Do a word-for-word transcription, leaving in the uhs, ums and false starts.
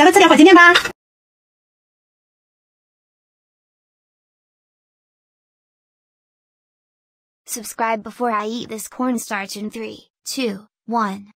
咱们吃点火鸡面吧。 Subscribe before I eat this cornstarch in three, two, one.